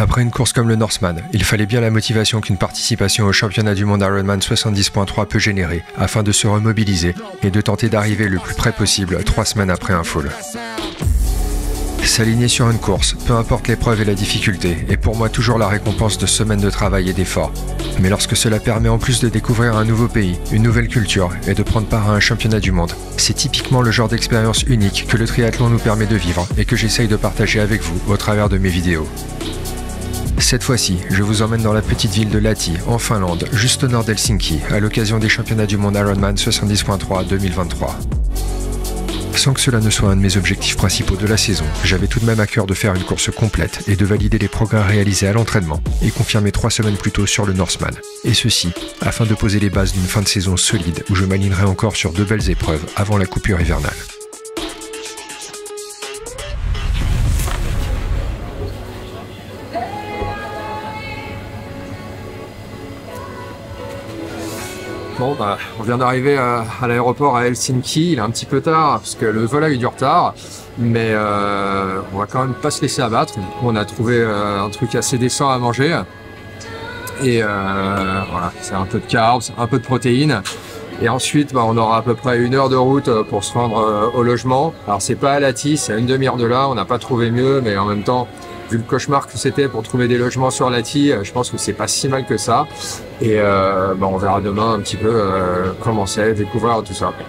Après une course comme le Norseman, il fallait bien la motivation qu'une participation au championnat du monde Ironman 70.3 peut générer afin de se remobiliser et de tenter d'arriver le plus près possible 3 semaines après un full. S'aligner sur une course, peu importe l'épreuve et la difficulté, est pour moi toujours la récompense de semaines de travail et d'efforts. Mais lorsque cela permet en plus de découvrir un nouveau pays, une nouvelle culture et de prendre part à un championnat du monde, c'est typiquement le genre d'expérience unique que le triathlon nous permet de vivre et que j'essaye de partager avec vous au travers de mes vidéos. Cette fois-ci, je vous emmène dans la petite ville de Lahti, en Finlande, juste au nord d'Helsinki, à l'occasion des championnats du monde Ironman 70.3 2023. Sans que cela ne soit un de mes objectifs principaux de la saison, j'avais tout de même à cœur de faire une course complète et de valider les progrès réalisés à l'entraînement et confirmer 3 semaines plus tôt sur le Norseman. Et ceci, afin de poser les bases d'une fin de saison solide où je m'alignerai encore sur 2 belles épreuves avant la coupure hivernale. Bon, on vient d'arriver à l'aéroport à Helsinki, il est un petit peu tard parce que le vol a eu du retard, mais on va quand même pas se laisser abattre. Du coup, on a trouvé un truc assez décent à manger et voilà, c'est un peu de carbs, un peu de protéines. Et ensuite, on aura à peu près 1 heure de route pour se rendre au logement. Alors c'est pas à Lahti, c'est à une demi-heure de là, on n'a pas trouvé mieux, mais en même temps, vu le cauchemar que c'était pour trouver des logements sur Lahti, je pense que c'est pas si mal que ça. Et on verra demain un petit peu comment c'est, découvrir tout ça.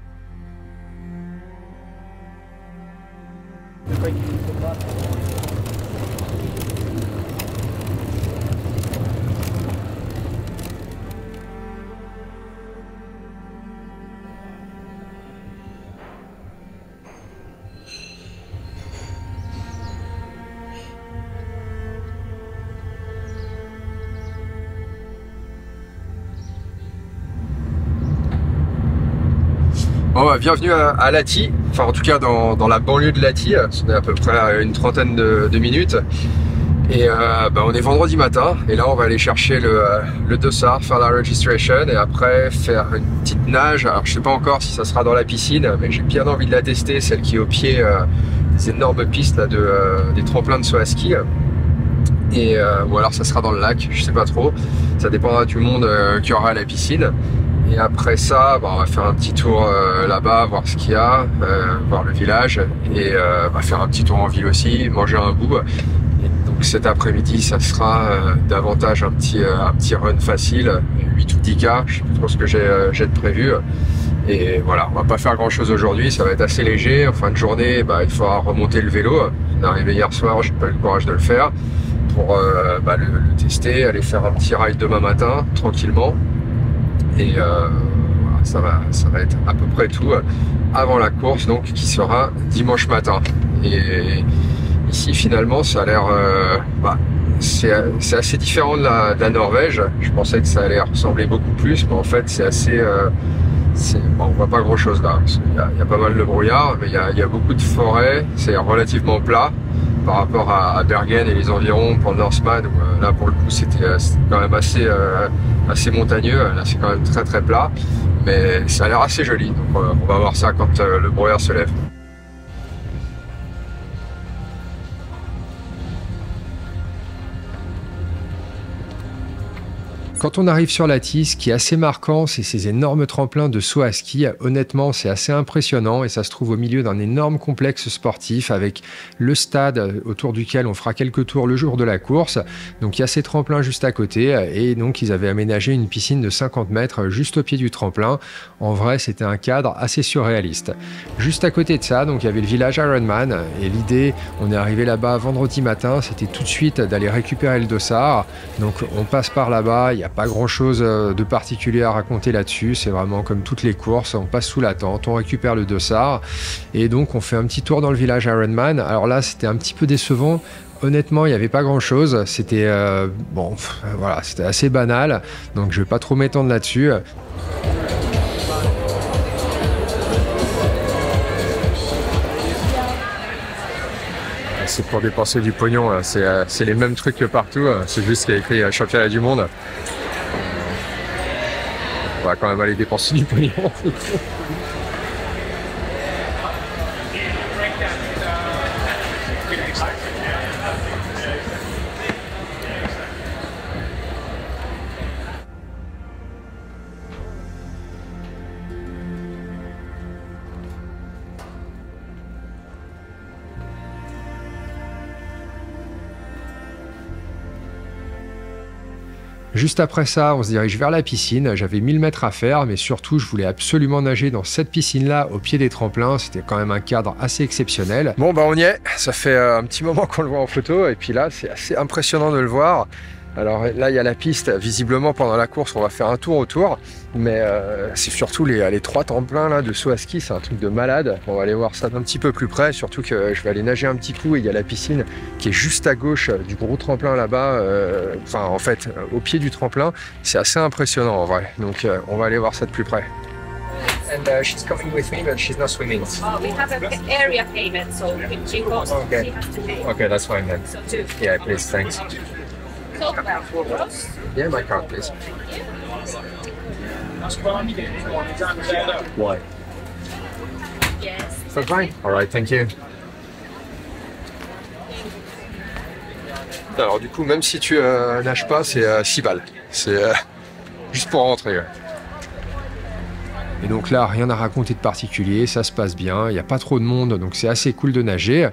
Bon, bienvenue à Lahti, enfin en tout cas dans la banlieue de Lahti, on est à peu près à une trentaine de minutes. Et on est vendredi matin et là on va aller chercher le dossard, faire la registration et après faire une petite nage. Alors je sais pas encore si ça sera dans la piscine, mais j'ai bien envie de la tester, celle qui est au pied des énormes pistes là, des tremplins de saut à ski. Et ou alors ça sera dans le lac, je sais pas trop, ça dépendra du monde qu'il y aura à la piscine. Et après ça, on va faire un petit tour là-bas, voir ce qu'il y a, voir le village et faire un petit tour en ville aussi, manger un bout. Et donc cet après-midi, ça sera davantage un petit run facile, 8 ou 10 K, je sais plus trop ce que j'ai de prévu. Et voilà, on va pas faire grand-chose aujourd'hui, ça va être assez léger. En fin de journée, il faudra remonter le vélo. On est arrivé hier soir, j'ai pas eu le courage de le faire pour le tester, aller faire un petit ride demain matin, tranquillement. Et voilà, ça va être à peu près tout avant la course, donc qui sera dimanche matin. Et ici finalement ça a l'air c'est assez différent de la Norvège. Je pensais que ça allait ressembler beaucoup plus, mais en fait c'est assez on voit pas grand chose là. Il y a pas mal de brouillard, mais il y a beaucoup de forêts, c'est relativement plat par rapport à Bergen et les environs pour le Norseman où là pour le coup c'était quand même assez montagneux. Là c'est quand même très très plat, mais ça a l'air assez joli, donc on va voir ça quand le brouillard se lève. Quand on arrive sur Lahti, ce qui est assez marquant, c'est ces énormes tremplins de saut à ski. Honnêtement, c'est assez impressionnant et ça se trouve au milieu d'un énorme complexe sportif avec le stade autour duquel on fera quelques tours le jour de la course. Donc il y a ces tremplins juste à côté et donc ils avaient aménagé une piscine de 50 mètres juste au pied du tremplin. En vrai, c'était un cadre assez surréaliste. Juste à côté de ça, donc il y avait le village Ironman et l'idée, on est arrivé là-bas vendredi matin, c'était tout de suite d'aller récupérer le dossard. Donc on passe par là-bas, il n'y a pas grand chose de particulier à raconter là-dessus, c'est vraiment comme toutes les courses, on passe sous la tente, on récupère le dossard et donc on fait un petit tour dans le village Ironman. Alors là c'était un petit peu décevant, honnêtement il n'y avait pas grand chose, c'était voilà, c'était assez banal, donc je vais pas trop m'étendre là-dessus. C'est pour dépenser du pognon, c'est les mêmes trucs que partout, c'est juste qu'il y a écrit championnat du monde. On va quand même aller dépenser du pognon. Juste après ça, on se dirige vers la piscine. J'avais 1000 mètres à faire, mais surtout, je voulais absolument nager dans cette piscine-là, au pied des tremplins. C'était quand même un cadre assez exceptionnel. Bon, bah on y est. Ça fait un petit moment qu'on le voit en photo, et puis là, c'est assez impressionnant de le voir. Alors là, il y a la piste. Visiblement, pendant la course, on va faire un tour autour. Mais c'est surtout les 3 tremplins là, de saut à ski. C'est un truc de malade. On va aller voir ça d'un petit peu plus près. Surtout que je vais aller nager un petit coup. Et il y a la piscine qui est juste à gauche du gros tremplin là-bas. Enfin, en fait, au pied du tremplin. C'est assez impressionnant en vrai. Donc, on va aller voir ça de plus près. And she's coming with me, but she's not swimming. Oh, we have an area payment, so if she goes, Okay. she has to pay. Okay, that's fine then. So 2. Yeah, please, thanks. So 12 euros. Yeah, my card, please. Why? Yes. So fine. All right, thank you. Alors du coup, même si tu nages pas, c'est 6 balles. C'est juste pour rentrer. Et donc là, rien à raconter de particulier, ça se passe bien, il n'y a pas trop de monde, donc c'est assez cool de nager.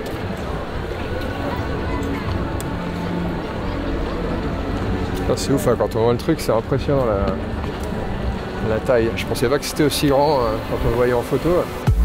C'est ouf, hein, quand on voit le truc, c'est impressionnant la taille. Je pensais pas que c'était aussi grand quand on le voyait en photo.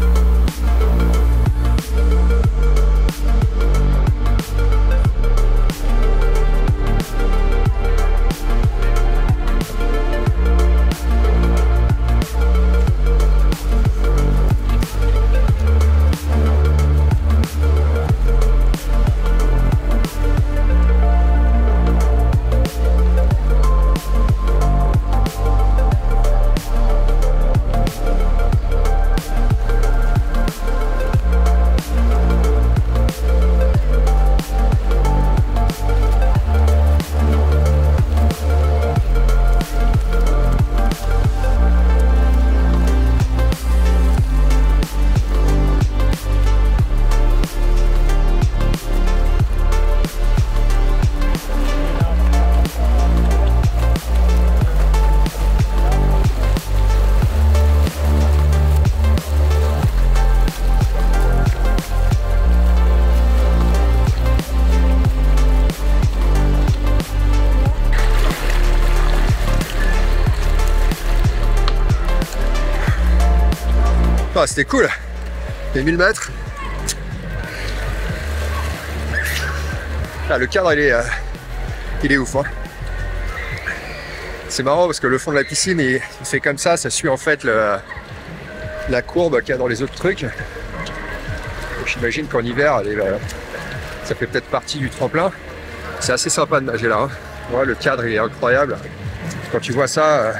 Ah, c'était cool, les 1000 mètres. Ah, le cadre il est ouf, hein. C'est marrant parce que le fond de la piscine il fait comme ça suit en fait la courbe qu'il y a dans les autres trucs. J'imagine qu'en hiver ça fait peut-être partie du tremplin. C'est assez sympa de nager là, hein. Ouais, le cadre il est incroyable. Quand tu vois ça,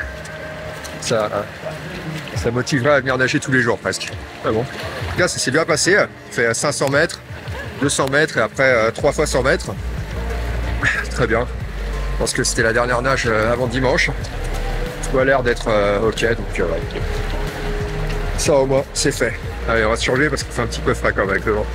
ça motiverait à venir nager tous les jours presque. Ah bon. Là, ça s'est bien passé. Fait 500 mètres, 200 mètres et après 3 fois 100 mètres. Très bien. Je pense que c'était la dernière nage avant dimanche. Tout a l'air d'être ok. Donc ça au moins, c'est fait. Allez, on va se surveiller parce qu'il fait un petit peu frais quand même avec le vent.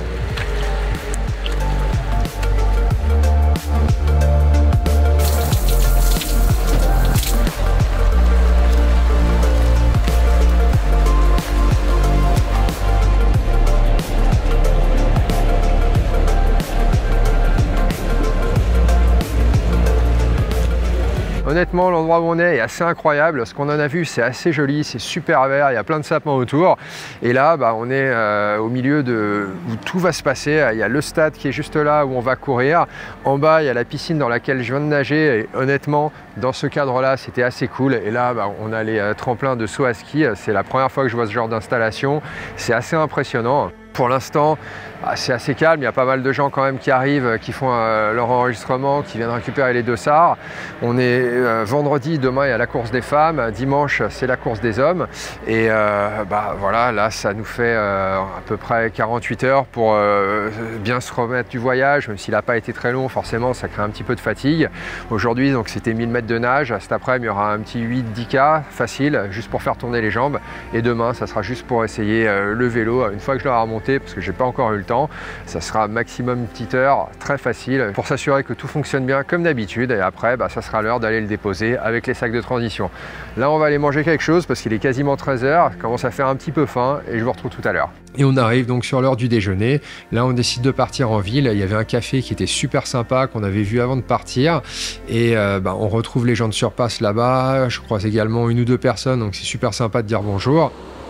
Honnêtement, l'endroit où on est assez incroyable. Ce qu'on en a vu, c'est assez joli, c'est super vert, il y a plein de sapins autour. Et là, bah, on est au milieu où tout va se passer. Il y a le stade qui est juste là où on va courir. En bas, il y a la piscine dans laquelle je viens de nager. Et honnêtement, dans ce cadre-là, c'était assez cool. Et là, bah, on a les tremplins de saut à ski. C'est la première fois que je vois ce genre d'installation. C'est assez impressionnant. Pour l'instant, c'est assez calme, il y a pas mal de gens quand même qui arrivent, qui font leur enregistrement, qui viennent récupérer les dossards. On est vendredi, demain il y a la course des femmes, dimanche c'est la course des hommes. Et bah, voilà, là ça nous fait à peu près 48 heures pour bien se remettre du voyage, même s'il n'a pas été très long, forcément ça crée un petit peu de fatigue. Aujourd'hui donc c'était 1000 mètres de nage, cet après-midi il y aura un petit 8-10K facile, juste pour faire tourner les jambes. Et demain ça sera juste pour essayer le vélo, une fois que je l'aurai remonté. monter parce que j'ai pas encore eu le temps. Ça sera maximum une petite heure, très facile, pour s'assurer que tout fonctionne bien comme d'habitude. Et après, ça sera l'heure d'aller le déposer avec les sacs de transition. Là, on va aller manger quelque chose parce qu'il est quasiment 13 h, commence à faire un petit peu faim et je vous retrouve tout à l'heure. Et on arrive donc sur l'heure du déjeuner. Là, on décide de partir en ville. Il y avait un café qui était super sympa qu'on avait vu avant de partir. Et on retrouve les gens de Surpass là-bas. Je croise également une ou deux personnes, donc c'est super sympa de dire bonjour.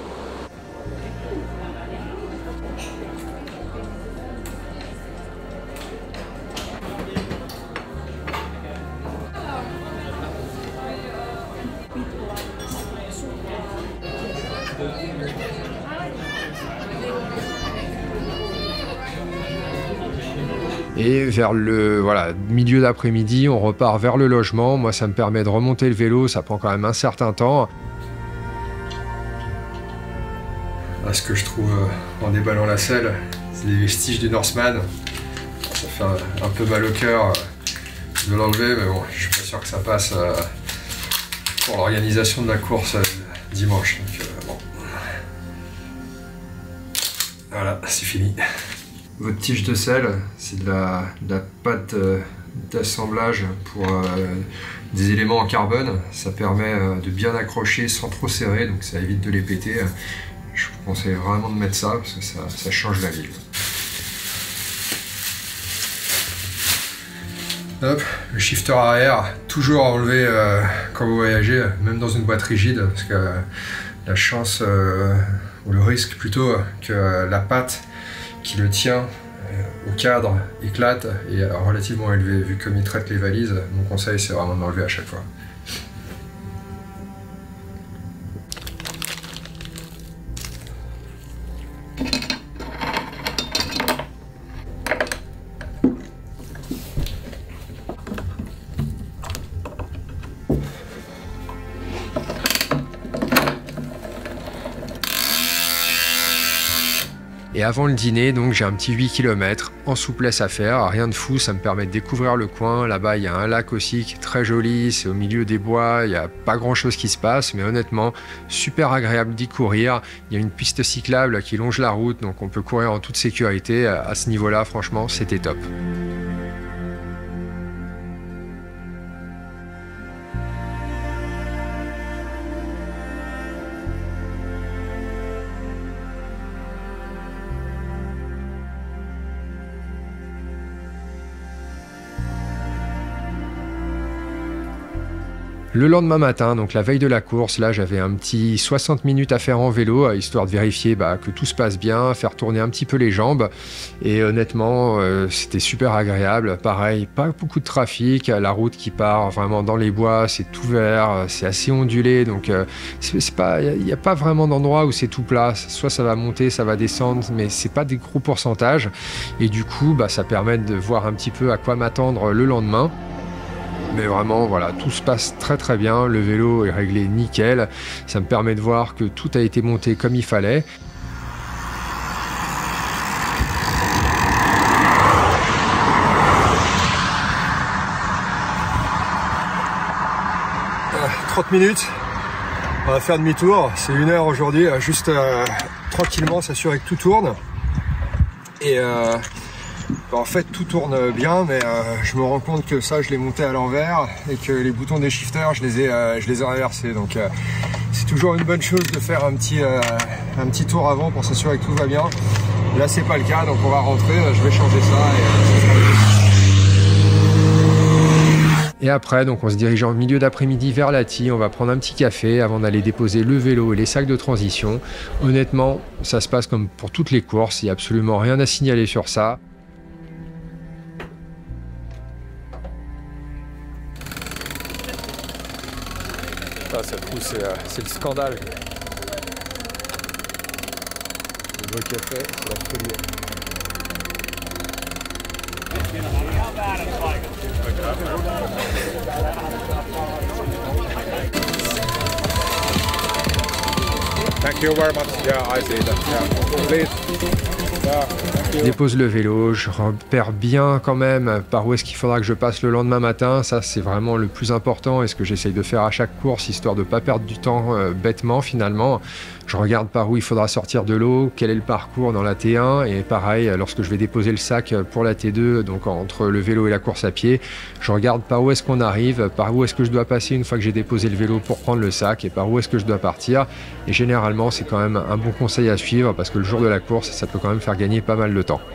Et vers le milieu d'après-midi, on repart vers le logement. Moi, ça me permet de remonter le vélo, ça prend quand même un certain temps. Là, ce que je trouve en déballant la selle, c'est des vestiges du Norseman. Ça fait un peu mal au cœur de l'enlever, mais bon, je suis pas sûr que ça passe pour l'organisation de la course dimanche. Donc, bon. Voilà, c'est fini. Votre tige de sel, c'est de la pâte d'assemblage pour des éléments en carbone. Ça permet de bien accrocher sans trop serrer, donc ça évite de les péter. Je vous conseille vraiment de mettre ça parce que ça change la vie. Hop, le shifter arrière, toujours à enlever quand vous voyagez, même dans une boîte rigide, parce que la chance, ou le risque plutôt, que la pâte qui le tient au cadre éclate et est relativement élevé. Vu comme il traite les valises, mon conseil c'est vraiment de l'enlever à chaque fois. Et avant le dîner, donc j'ai un petit 8 km en souplesse à faire, rien de fou, ça me permet de découvrir le coin. Là-bas, il y a un lac aussi qui est très joli, c'est au milieu des bois, il n'y a pas grand-chose qui se passe, mais honnêtement, super agréable d'y courir. Il y a une piste cyclable qui longe la route, donc on peut courir en toute sécurité. À ce niveau-là, franchement, c'était top. Le lendemain matin, donc la veille de la course, là j'avais un petit 60 minutes à faire en vélo, histoire de vérifier que tout se passe bien, faire tourner un petit peu les jambes. Et honnêtement, c'était super agréable. Pareil, pas beaucoup de trafic, la route qui part vraiment dans les bois, c'est tout vert, c'est assez ondulé, donc il n'y a pas vraiment d'endroit où c'est tout plat. Soit ça va monter, ça va descendre, mais c'est pas des gros pourcentages. Et du coup, ça permet de voir un petit peu à quoi m'attendre le lendemain. Mais vraiment, voilà, tout se passe très très bien. Le vélo est réglé nickel. Ça me permet de voir que tout a été monté comme il fallait. « 30 minutes, on va faire demi-tour. C'est 1 heure aujourd'hui, juste tranquillement s'assurer que tout tourne. Et en fait tout tourne bien, mais je me rends compte que ça je l'ai monté à l'envers et que les boutons des shifters je les ai renversés, donc c'est toujours une bonne chose de faire un petit tour avant pour s'assurer que tout va bien. Là c'est pas le cas, donc on va rentrer, je vais changer ça et après, donc on se dirige en milieu d'après-midi vers Lahti, on va prendre un petit café avant d'aller déposer le vélo et les sacs de transition. Honnêtement, ça se passe comme pour toutes les courses, il n'y a absolument rien à signaler sur ça. Ça trouve, c'est le scandale. Le beau café, c'est la folie. Thank you very much. Yeah, I see that. Yeah. Please. Je dépose le vélo, je repère bien quand même par où est-ce qu'il faudra que je passe le lendemain matin. Ça, c'est vraiment le plus important et ce que j'essaye de faire à chaque course, histoire de ne pas perdre du temps bêtement finalement. Je regarde par où il faudra sortir de l'eau, quel est le parcours dans la T1 et pareil, lorsque je vais déposer le sac pour la T2, donc entre le vélo et la course à pied, je regarde par où est-ce qu'on arrive, par où est-ce que je dois passer une fois que j'ai déposé le vélo pour prendre le sac et par où est-ce que je dois partir. Et généralement, c'est quand même un bon conseil à suivre parce que le jour de la course, ça peut quand même faire gagner pas mal de temps.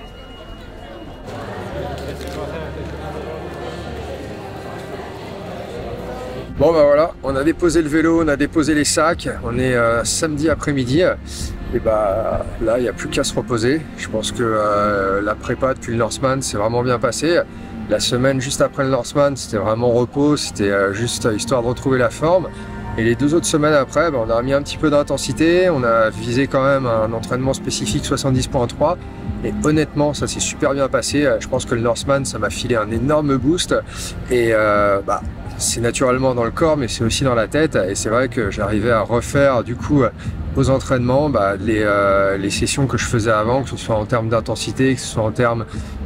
Bon bah voilà, on a déposé le vélo, on a déposé les sacs, on est samedi après-midi et bah là il n'y a plus qu'à se reposer. Je pense que la prépa depuis le Norseman s'est vraiment bien passée. La semaine juste après le Norseman c'était vraiment repos, c'était juste histoire de retrouver la forme. Et les 2 autres semaines après, bah, on a remis un petit peu d'intensité, on a visé quand même un entraînement spécifique 70.3 et honnêtement ça s'est super bien passé. Je pense que le Norseman ça m'a filé un énorme boost et bah, c'est naturellement dans le corps mais c'est aussi dans la tête et c'est vrai que j'arrivais à refaire du coup aux entraînements bah, les sessions que je faisais avant, que ce soit en termes d'intensité, que ce soit en termes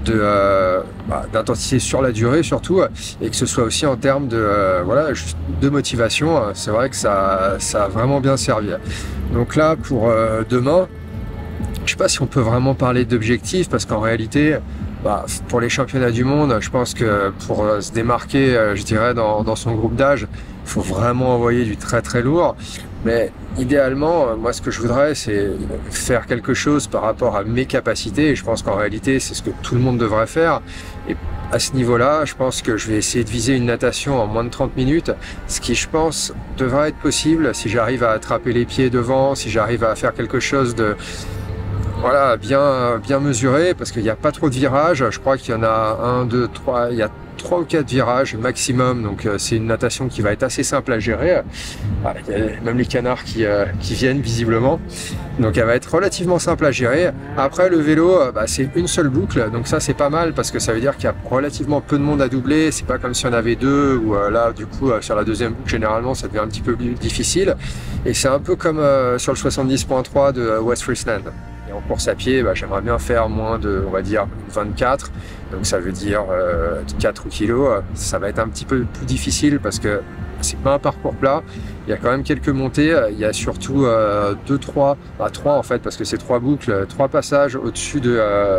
d'intensité sur la durée surtout et que ce soit aussi en termes de motivation. C'est vrai que ça a vraiment bien servi. Donc là pour demain, je sais pas si on peut vraiment parler d'objectifs parce qu'en réalité pour les championnats du monde, je pense que pour se démarquer, je dirais, dans son groupe d'âge, il faut vraiment envoyer du très très lourd. Mais idéalement, moi ce que je voudrais, c'est faire quelque chose par rapport à mes capacités. Et je pense qu'en réalité, c'est ce que tout le monde devrait faire. Et à ce niveau-là, je pense que je vais essayer de viser une natation en moins de 30 minutes, ce qui, je pense, devrait être possible si j'arrive à attraper les pieds devant, si j'arrive à faire quelque chose de... Voilà, bien mesuré parce qu'il n'y a pas trop de virages. Je crois qu'il y en a 1, 2, 3, il y a 3 ou 4 virages maximum. Donc c'est une natation qui va être assez simple à gérer. Il y a même les canards qui viennent visiblement. Donc elle va être relativement simple à gérer. Après le vélo, c'est une seule boucle. Donc ça c'est pas mal parce que ça veut dire qu'il y a relativement peu de monde à doubler. C'est pas comme si on avait 2 ou là du coup sur la deuxième boucle généralement ça devient un petit peu plus difficile. Et c'est un peu comme sur le 70.3 de West Friesland. En course à pied, j'aimerais bien faire moins de, on va dire, 24. Donc ça veut dire 4 kilos. Ça va être un petit peu plus difficile parce que c'est pas un parcours plat. Il y a quand même quelques montées. Il y a surtout 3 en fait, parce que c'est 3 boucles, 3 passages au-dessus du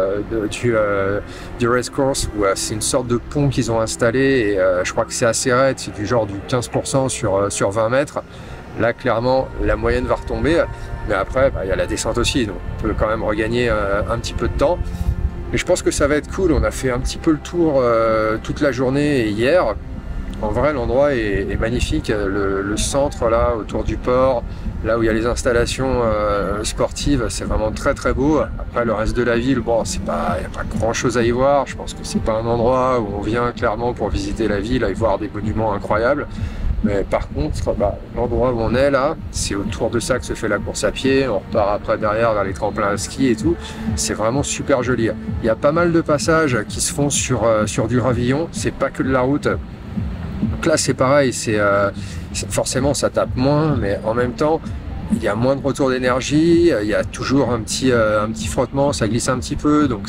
race course où c'est une sorte de pont qu'ils ont installé et je crois que c'est assez raide. C'est du genre du 15% sur 20 mètres. Là, clairement, la moyenne va retomber. Mais après, il y a la descente aussi, donc on peut quand même regagner un petit peu de temps. Mais je pense que ça va être cool. On a fait un petit peu le tour toute la journée et hier. En vrai, l'endroit est magnifique. Le centre, là, autour du port, là où il y a les installations sportives, c'est vraiment très très beau. Après, le reste de la ville, bon, il n'y a pas grand chose à y voir. Je pense que c'est pas un endroit où on vient clairement pour visiter la ville et voir des monuments incroyables. Mais par contre, l'endroit où on est là, c'est autour de ça que se fait la course à pied. On repart après derrière vers les tremplins à ski et tout. C'est vraiment super joli. Il y a pas mal de passages qui se font sur du gravillon. C'est pas que de la route. Donc là, c'est pareil. Forcément, ça tape moins, mais en même temps, il y a moins de retour d'énergie. Il y a toujours un petit frottement. Ça glisse un petit peu. Donc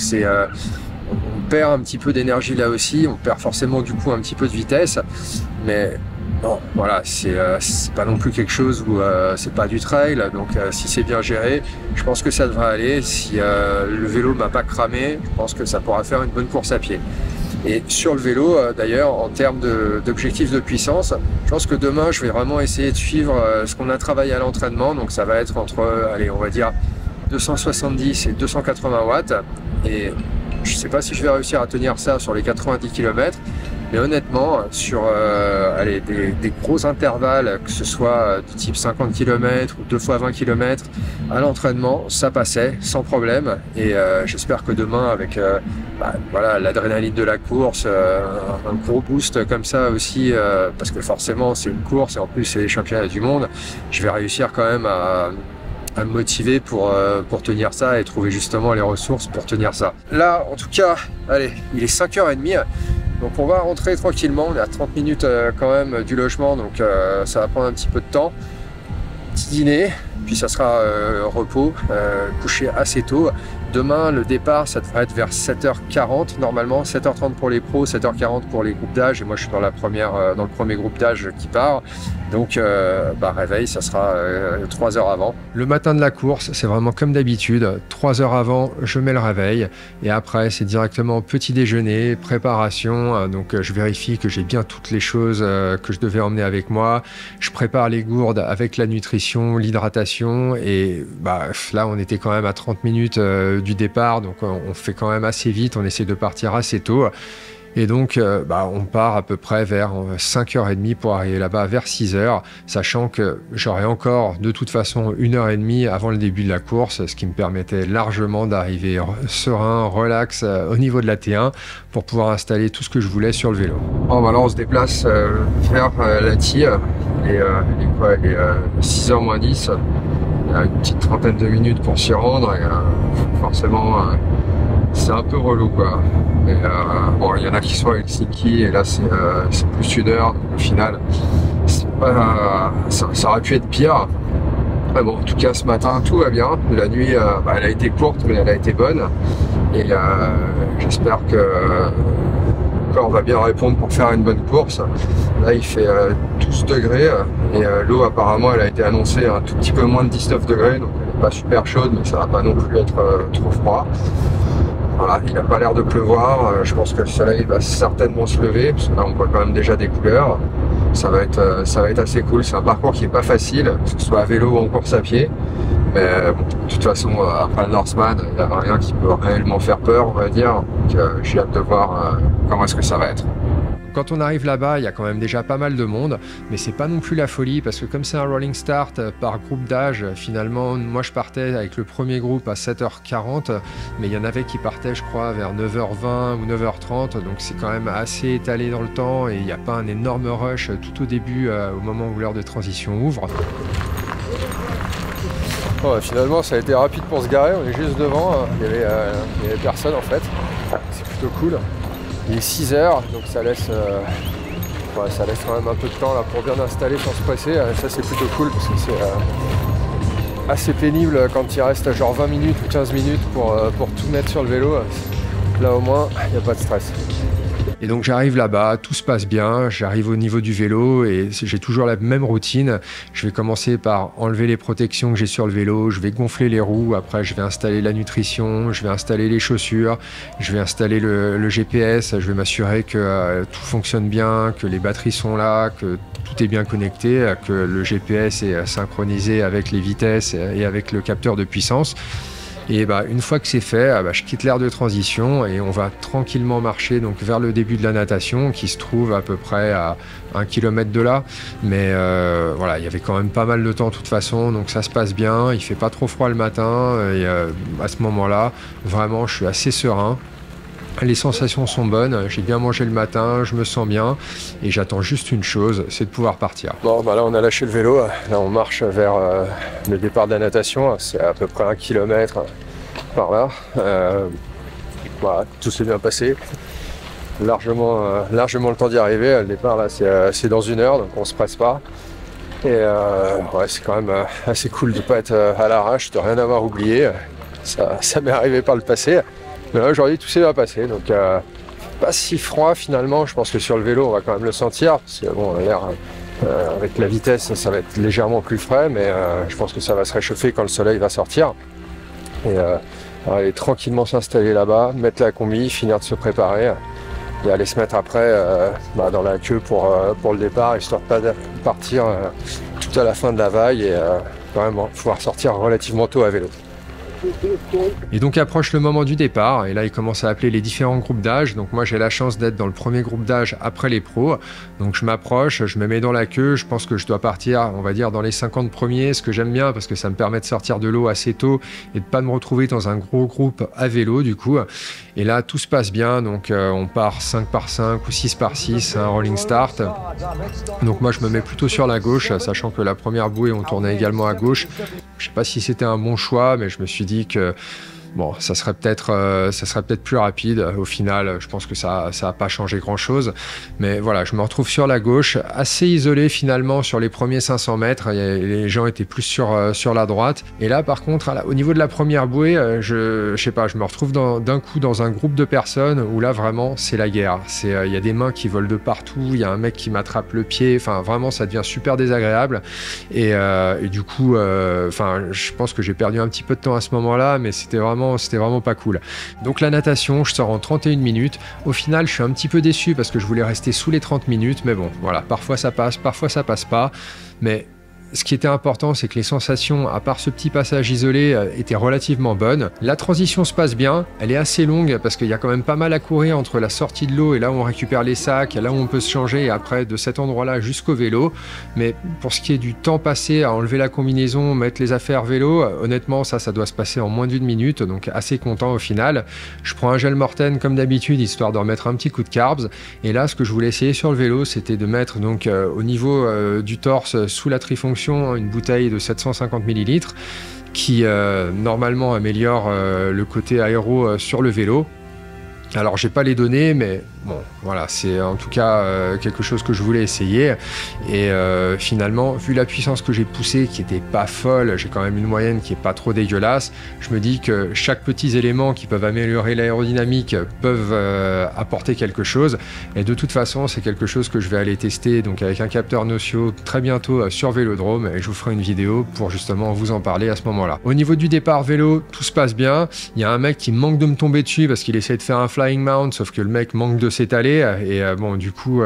on perd un petit peu d'énergie là aussi. On perd forcément du coup un petit peu de vitesse. Mais bon, voilà, c'est pas non plus quelque chose où c'est pas du trail, donc si c'est bien géré, je pense que ça devrait aller. Si le vélo m'a pas cramé, je pense que ça pourra faire une bonne course à pied. Et sur le vélo, d'ailleurs, en termes d'objectifs de puissance, je pense que demain, je vais vraiment essayer de suivre ce qu'on a travaillé à l'entraînement. Donc ça va être entre, allez, on va dire 270 et 280 watts. Et je sais pas si je vais réussir à tenir ça sur les 90 km. Mais honnêtement, sur des gros intervalles, que ce soit du type 50 km ou 2 fois 20 km, à l'entraînement, ça passait sans problème. Et j'espère que demain, avec l'adrénaline de la course, un gros boost comme ça aussi, parce que forcément c'est une course et en plus c'est les championnats du monde, je vais réussir quand même à me motiver pour tenir ça et trouver justement les ressources pour tenir ça. Là, en tout cas, allez, il est 5h30. Donc on va rentrer tranquillement, on est à 30 minutes quand même du logement, donc ça va prendre un petit peu de temps. Petit dîner, puis ça sera repos, coucher assez tôt. Demain, le départ, ça devrait être vers 7h40 normalement, 7h30 pour les pros, 7h40 pour les groupes d'âge. Et moi, je suis dans le premier groupe d'âge qui part. Donc, réveil, ça sera 3 heures avant. Le matin de la course, c'est vraiment comme d'habitude. 3 heures avant, je mets le réveil. Et après, c'est directement petit déjeuner, préparation. Donc, je vérifie que j'ai bien toutes les choses que je devais emmener avec moi. Je prépare les gourdes avec la nutrition, l'hydratation. Et là, on était quand même à 30 minutes du départ, donc on fait quand même assez vite, on essaie de partir assez tôt. Et donc, on part à peu près vers 5h30 pour arriver là-bas vers 6h, sachant que j'aurai encore de toute façon 1h30 avant le début de la course, ce qui me permettait largement d'arriver serein, relax au niveau de la T1 pour pouvoir installer tout ce que je voulais sur le vélo. Bon, là, on se déplace vers Lahti, et il est 6h moins 10. Il y a une petite trentaine de minutes pour s'y rendre, et forcément, c'est un peu relou, quoi. Et, il y en a qui sont à Helsinki, et là c'est plus 1 heure, donc au final ça aurait pu être pire. Mais bon, en tout cas ce matin tout va bien. La nuit elle a été courte, mais elle a été bonne, et j'espère que le corps va bien répondre pour faire une bonne course. Là il fait 12 degrés, et l'eau apparemment elle a été annoncée un tout petit peu moins de 19 degrés, donc elle n'est pas super chaude, mais ça va pas non plus être trop froid. Voilà, il n'a pas l'air de pleuvoir, je pense que le soleil va certainement se lever, parce que là on voit quand même déjà des couleurs. Ça va être assez cool, c'est un parcours qui n'est pas facile, que ce soit à vélo ou en course à pied. Mais bon, de toute façon, après le Norseman, il n'y a rien qui peut réellement faire peur, on va dire. Donc j'ai hâte de voir comment est-ce que ça va être. Quand on arrive là-bas, il y a quand même déjà pas mal de monde, mais c'est pas non plus la folie, parce que comme c'est un rolling start par groupe d'âge, finalement, moi je partais avec le premier groupe à 7h40, mais il y en avait qui partaient, je crois, vers 9h20 ou 9h30, donc c'est quand même assez étalé dans le temps, et il n'y a pas un énorme rush tout au début, au moment où l'heure de transition ouvre. Bon, finalement, ça a été rapide pour se garer, on est juste devant, il y avait personne en fait, c'est plutôt cool. Il est 6h, donc ça laisse quand même un peu de temps là, pour bien installer sans se presser. Ça c'est plutôt cool parce que c'est assez pénible quand il reste genre 20 minutes ou 15 minutes pour tout mettre sur le vélo. Là au moins, il n'y a pas de stress. Et donc j'arrive là-bas, tout se passe bien, j'arrive au niveau du vélo et j'ai toujours la même routine. Je vais commencer par enlever les protections que j'ai sur le vélo, je vais gonfler les roues, après je vais installer la nutrition, je vais installer les chaussures, je vais installer le GPS, je vais m'assurer que tout fonctionne bien, que les batteries sont là, que tout est bien connecté, que le GPS est synchronisé avec les vitesses et avec le capteur de puissance. Et une fois que c'est fait, je quitte l'aire de transition et on va tranquillement marcher donc vers le début de la natation qui se trouve à peu près à 1 km de là. Mais il y avait quand même pas mal de temps de toute façon, donc ça se passe bien, il fait pas trop froid le matin et à ce moment-là, vraiment je suis assez serein. Les sensations sont bonnes, j'ai bien mangé le matin, je me sens bien et j'attends juste une chose, c'est de pouvoir partir. Bon, là on a lâché le vélo, là on marche vers le départ de la natation, c'est à peu près 1 km par là. Voilà, tout s'est bien passé, largement le temps d'y arriver. Le départ là c'est dans 1 heure, donc on se presse pas. Et c'est quand même assez cool de pas être à l'arrache, de rien avoir oublié. Ça m'est arrivé par le passé. Mais là aujourd'hui tout s'est bien passé, donc pas si froid finalement. Je pense que sur le vélo on va quand même le sentir, parce que bon, l'air avec la vitesse ça va être légèrement plus frais, mais je pense que ça va se réchauffer quand le soleil va sortir. Et aller tranquillement s'installer là-bas, mettre la combi, finir de se préparer et aller se mettre après dans la queue pour le départ, histoire de pas partir tout à la fin de la vague et quand même pouvoir sortir relativement tôt à vélo. Et donc approche le moment du départ et là il commence à appeler les différents groupes d'âge. Donc moi j'ai la chance d'être dans le premier groupe d'âge après les pros, donc je m'approche, je me mets dans la queue, je pense que je dois partir on va dire dans les 50 premiers, ce que j'aime bien parce que ça me permet de sortir de l'eau assez tôt et de pas me retrouver dans un gros groupe à vélo du coup. Et là tout se passe bien, donc on part 5 par 5 ou 6 par 6, un rolling start. Donc moi je me mets plutôt sur la gauche, sachant que la première bouée on tournait également à gauche. Je sais pas si c'était un bon choix, mais je me suis dit que Bon, ça serait peut-être plus rapide. Au final, je pense que ça a pas changé grand-chose. Mais voilà, je me retrouve sur la gauche, assez isolé finalement sur les premiers 500 mètres. Les gens étaient plus sur la droite. Et là, par contre, au niveau de la première bouée, je sais pas, je me retrouve d'un coup dans un groupe de personnes où là, vraiment, c'est la guerre. Il y a des mains qui volent de partout. Il y a un mec qui m'attrape le pied. Enfin, vraiment, ça devient super désagréable. Et du coup, je pense que j'ai perdu un petit peu de temps à ce moment-là, mais c'était vraiment pas cool. Donc la natation, je sors en 31 minutes. Au final, je suis un petit peu déçu parce que je voulais rester sous les 30 minutes, mais bon, voilà, parfois ça passe pas. Mais ce qui était important, c'est que les sensations, à part ce petit passage isolé, étaient relativement bonnes. La transition se passe bien, elle est assez longue parce qu'il y a quand même pas mal à courir entre la sortie de l'eau et là où on récupère les sacs, là où on peut se changer et après de cet endroit-là jusqu'au vélo. Mais pour ce qui est du temps passé à enlever la combinaison, mettre les affaires vélo, honnêtement, ça doit se passer en moins d'1 minute, donc assez content au final. Je prends un gel Morten comme d'habitude, histoire de remettre un petit coup de carbs. Et là, ce que je voulais essayer sur le vélo, c'était de mettre donc au niveau du torse, sous la trifonction, une bouteille de 750 ml qui normalement améliore le côté aéro sur le vélo. Alors j'ai pas les données, mais bon voilà, c'est en tout cas quelque chose que je voulais essayer. Et finalement, vu la puissance que j'ai poussée, qui était pas folle, j'ai quand même une moyenne qui est pas trop dégueulasse, je me dis que chaque petit élément qui peuvent améliorer l'aérodynamique peuvent apporter quelque chose. Et de toute façon, c'est quelque chose que je vais aller tester donc avec un capteur Nocio très bientôt sur Vélodrome, et je vous ferai une vidéo pour justement vous en parler à ce moment-là. Au niveau du départ vélo, tout se passe bien. Il y a un mec qui manque de me tomber dessus parce qu'il essaie de faire un flying mount, sauf que le mec manque de s'étaler et bon du coup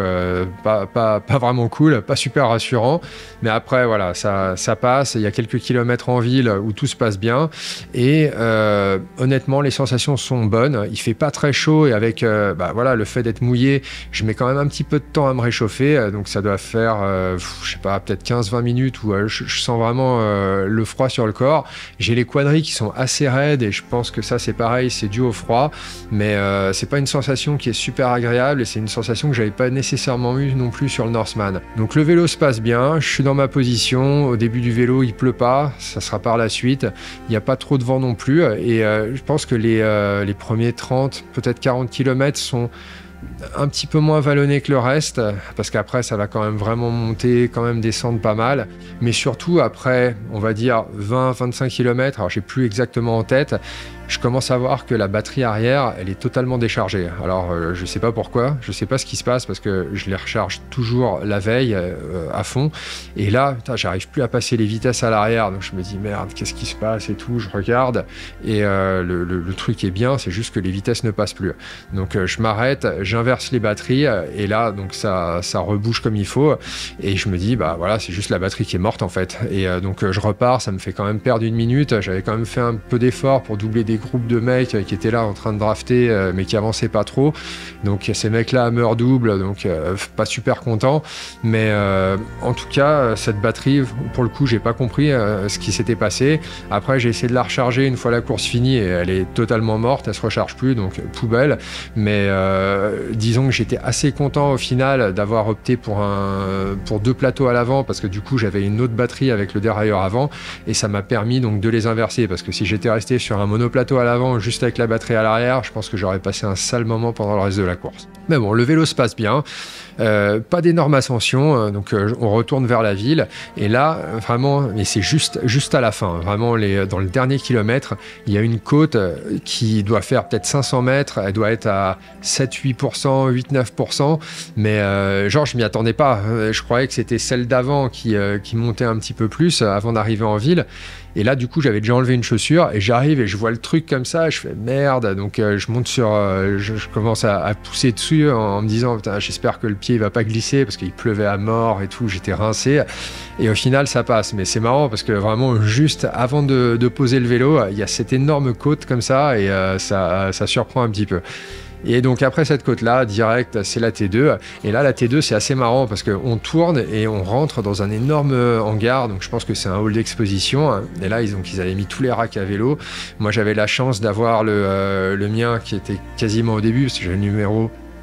pas vraiment cool, pas super rassurant, mais après voilà, ça passe. Il y a quelques kilomètres en ville où tout se passe bien et honnêtement les sensations sont bonnes. Il fait pas très chaud et avec voilà, le fait d'être mouillé, je mets quand même un petit peu de temps à me réchauffer, donc ça doit faire je sais pas, peut-être 15-20 minutes où je sens vraiment le froid sur le corps. J'ai les quadris qui sont assez raides et je pense que ça c'est pareil, c'est dû au froid, mais c'est pas une sensation qui est super agréable et c'est une sensation que j'avais pas nécessairement eu non plus sur le Norseman. Donc le vélo se passe bien, je suis dans ma position, au début du vélo il pleut pas, ça sera par la suite, il n'y a pas trop de vent non plus et je pense que les premiers 30, peut-être 40 km sont un petit peu moins vallonné que le reste parce qu'après ça va quand même vraiment monter, quand même descendre pas mal, mais surtout après on va dire 20-25 km, alors j'ai plus exactement en tête, je commence à voir que la batterie arrière elle est totalement déchargée. Alors je sais pas pourquoi, je sais pas ce qui se passe parce que je les recharge toujours la veille à fond et là j'arrive plus à passer les vitesses à l'arrière, donc je me dis merde, qu'est-ce qui se passe et tout, je regarde et le truc est bien, c'est juste que les vitesses ne passent plus, donc je m'arrête, j'inverse les batteries et là donc ça rebouge comme il faut et je me dis bah voilà, c'est juste la batterie qui est morte en fait et donc je repars, ça me fait quand même perdre 1 minute, j'avais quand même fait un peu d'effort pour doubler des groupes de mecs qui étaient là en train de drafter mais qui avançaient pas trop, donc ces mecs là meurent double, donc pas super content, mais en tout cas cette batterie pour le coup j'ai pas compris ce qui s'était passé. Après j'ai essayé de la recharger une fois la course finie et elle est totalement morte, elle se recharge plus, donc poubelle, mais disons que j'étais assez content au final d'avoir opté pour 2 plateaux à l'avant parce que du coup j'avais une autre batterie avec le dérailleur avant et ça m'a permis donc de les inverser, parce que si j'étais resté sur un monoplateau à l'avant juste avec la batterie à l'arrière, je pense que j'aurais passé un sale moment pendant le reste de la course. Mais bon, le vélo se passe bien, pas d'énormes ascensions, donc on retourne vers la ville et là vraiment, mais c'est juste à la fin, vraiment dans le dernier kilomètre, il y a une côte qui doit faire peut-être 500 mètres, elle doit être à 7-8%, 8-9%, mais genre je m'y attendais pas, je croyais que c'était celle d'avant qui montait un petit peu plus avant d'arriver en ville. Et là, du coup, j'avais déjà enlevé une chaussure et j'arrive et je vois le truc comme ça, je fais merde. Donc, je monte sur, je commence à pousser dessus en me disant, putain, j'espère que le pied va pas glisser parce qu'il pleuvait à mort et tout, j'étais rincé. Et au final, ça passe. Mais c'est marrant parce que vraiment, juste avant de poser le vélo, il y a cette énorme côte comme ça et ça surprend un petit peu. Et donc après cette côte-là, direct, c'est la T2. Et là, la T2, c'est assez marrant parce qu'on tourne et on rentre dans un énorme hangar. Donc je pense que c'est un hall d'exposition. Et là, ils avaient mis tous les racks à vélo. Moi, j'avais la chance d'avoir le mien qui était quasiment au début parce que j'avais le numéro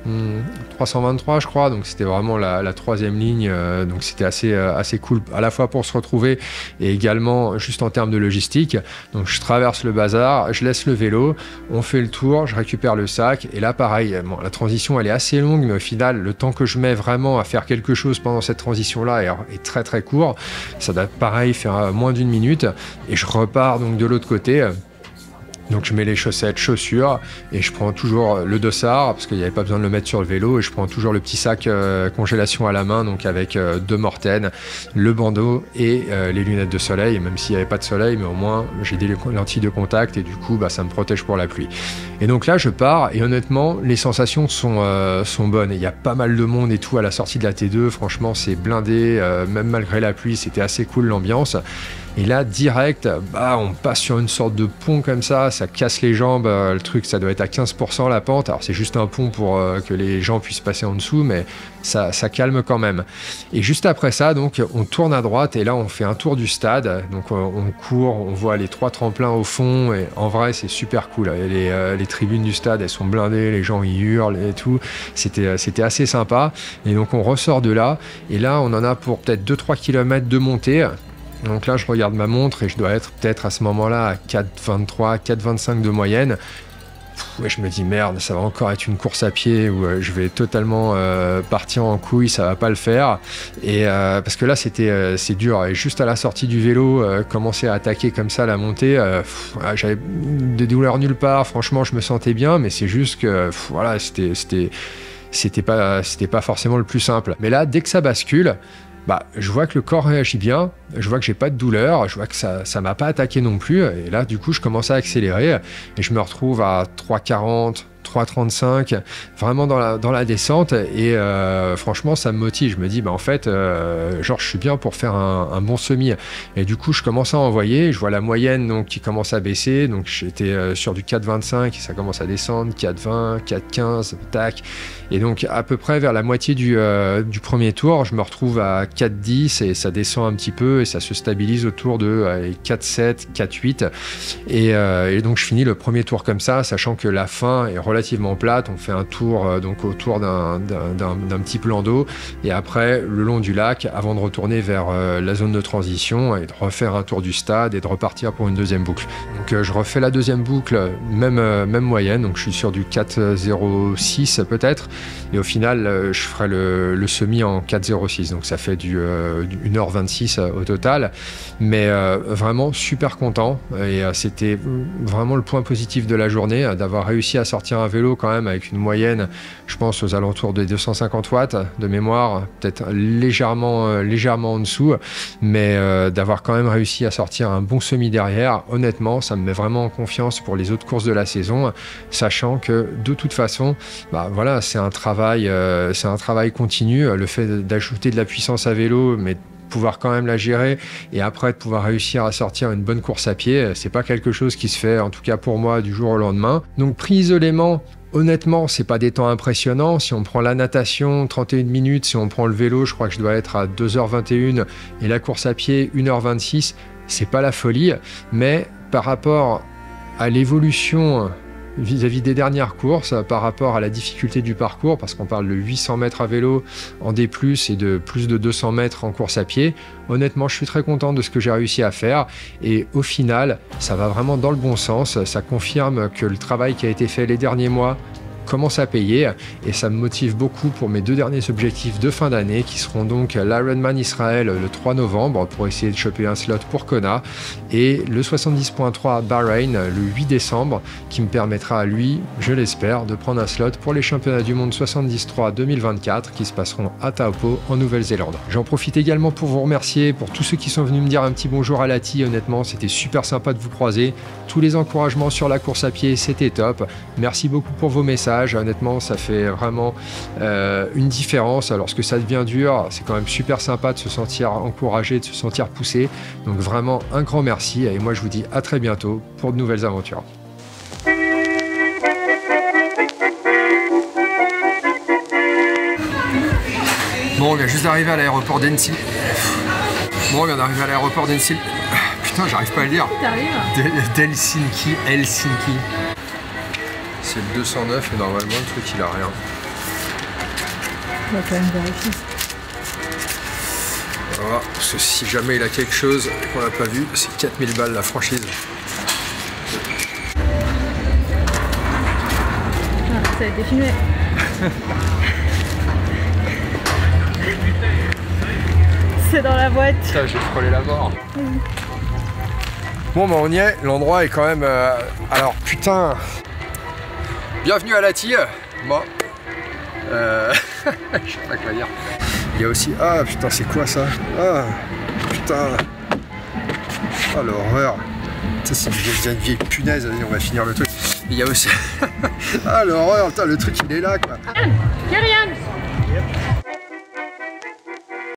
323 je crois, donc c'était vraiment la troisième ligne, donc c'était assez cool à la fois pour se retrouver et également juste en termes de logistique. Donc je traverse le bazar, je laisse le vélo, on fait le tour, je récupère le sac et là pareil, bon, la transition elle est assez longue mais au final le temps que je mets vraiment à faire quelque chose pendant cette transition là est très très court, ça doit pareil faire moins d'1 minute et je repars donc de l'autre côté. Donc je mets les chaussettes, chaussures et je prends toujours le dossard parce qu'il n'y avait pas besoin de le mettre sur le vélo et je prends toujours le petit sac congélation à la main, donc avec 2 mortaines, le bandeau et les lunettes de soleil, même s'il n'y avait pas de soleil, mais au moins j'ai des lentilles de contact et du coup ça me protège pour la pluie. Et donc là je pars et honnêtement les sensations sont bonnes. Il y a pas mal de monde et tout à la sortie de la T2, franchement c'est blindé, même malgré la pluie c'était assez cool l'ambiance. Et là, direct, on passe sur une sorte de pont comme ça casse les jambes, le truc, ça doit être à 15% la pente. Alors c'est juste un pont pour que les gens puissent passer en dessous, mais ça calme quand même. Et juste après ça, donc, on tourne à droite et là, on fait un tour du stade. Donc on court, on voit les 3 tremplins au fond et en vrai, c'est super cool. Les tribunes du stade, elles sont blindées, les gens y hurlent et tout. C'était assez sympa. Et donc on ressort de là et là, on en a pour peut-être 2-3 km de montée. Donc là, je regarde ma montre et je dois être peut-être à ce moment-là à 4,23, 4,25 de moyenne. Et je me dis merde, ça va encore être une course à pied où je vais totalement partir en couille, ça va pas le faire. Et parce que là, c'est dur. Et juste à la sortie du vélo, commencer à attaquer comme ça la montée, j'avais des douleurs nulle part. Franchement, je me sentais bien, mais c'est juste que voilà, c'était pas forcément le plus simple. Mais là, dès que ça bascule, je vois que le corps réagit bien, je vois que j'ai pas de douleur, je vois que ça m'a pas attaqué non plus. Et là, du coup, je commence à accélérer et je me retrouve à 3,40, 3,35, vraiment dans la descente. Et franchement, ça me motive. Je me dis, en fait, je suis bien pour faire un bon semi. Et du coup, je commence à envoyer. Je vois la moyenne donc, qui commence à baisser. Donc, j'étais sur du 4,25 et ça commence à descendre. 4,20, 4,15, tac. Et donc, à peu près vers la moitié du premier tour, je me retrouve à 4,10 et ça descend un petit peu et ça se stabilise autour de 4,7, 4,8. Et donc, je finis le premier tour comme ça, sachant que la fin est relativement plate. On fait un tour donc autour d'un petit plan d'eau et après, le long du lac, avant de retourner vers la zone de transition et de refaire un tour du stade et de repartir pour une deuxième boucle. Donc, je refais la deuxième boucle, même moyenne. Donc, je suis sur du 4,06 peut-être. Et au final, je ferai le semi en 4,06. Donc ça fait du 1h26 au total. Mais vraiment super content. Et c'était vraiment le point positif de la journée, d'avoir réussi à sortir un vélo quand même avec une moyenne, je pense, aux alentours des 250 watts de mémoire, peut-être légèrement en dessous. Mais d'avoir quand même réussi à sortir un bon semi derrière, honnêtement, ça me met vraiment en confiance pour les autres courses de la saison, sachant que de toute façon, voilà, c'est un travail continu. Le fait d'ajouter de la puissance à vélo, mais de pouvoir quand même la gérer et après de pouvoir réussir à sortir une bonne course à pied, c'est pas quelque chose qui se fait, en tout cas pour moi, du jour au lendemain. Donc pris isolément, honnêtement, c'est pas des temps impressionnants. Si on prend la natation, 31 minutes, si on prend le vélo, je crois que je dois être à 2h21 et la course à pied, 1h26, c'est pas la folie, mais par rapport à l'évolution vis-à-vis des dernières courses, par rapport à la difficulté du parcours, parce qu'on parle de 800 mètres à vélo en D+, et de plus de 200 mètres en course à pied, honnêtement, je suis très content de ce que j'ai réussi à faire. Et au final, ça va vraiment dans le bon sens. Ça confirme que le travail qui a été fait les derniers mois commence à payer et ça me motive beaucoup pour mes 2 derniers objectifs de fin d'année qui seront donc l'Ironman Israël le 3 novembre pour essayer de choper un slot pour Kona et le 70.3 Bahreïn le 8 décembre qui me permettra à lui, je l'espère, de prendre un slot pour les championnats du monde 73 2024 qui se passeront à Taupo en Nouvelle-Zélande. J'en profite également pour vous remercier pour tous ceux qui sont venus me dire un petit bonjour à Lati. Honnêtement, c'était super sympa de vous croiser. Tous les encouragements sur la course à pied, c'était top. Merci beaucoup pour vos messages. Honnêtement, ça fait vraiment une différence. Lorsque ça devient dur, c'est quand même super sympa de se sentir encouragé, de se sentir poussé. Donc vraiment un grand merci et moi je vous dis à très bientôt pour de nouvelles aventures. Bon, on vient juste d'arriver à l'aéroport d'Ensil. Putain, j'arrive pas à le dire. D'Helsinki. C'est le 209 et normalement le truc il a rien. On va quand même vérifier. Voilà, parce que si jamais il a quelque chose qu'on n'a pas vu, c'est 4000 balles la franchise. Ah, ça a été filmé. C'est dans la boîte. Putain, j'ai frôlé la mort. Bon, bah on y est. L'endroit est quand même... Alors, putain... Bienvenue à Lahti. Bon. Je sais pas quoi dire. Il y a aussi... Ah, putain, c'est quoi ça? Ah, putain. Ah, l'horreur. Ça, c'est une vieille punaise. Allez, on va finir le truc. Il y a aussi... Ah, l'horreur. Putain, le truc, il est là, quoi. Kylian!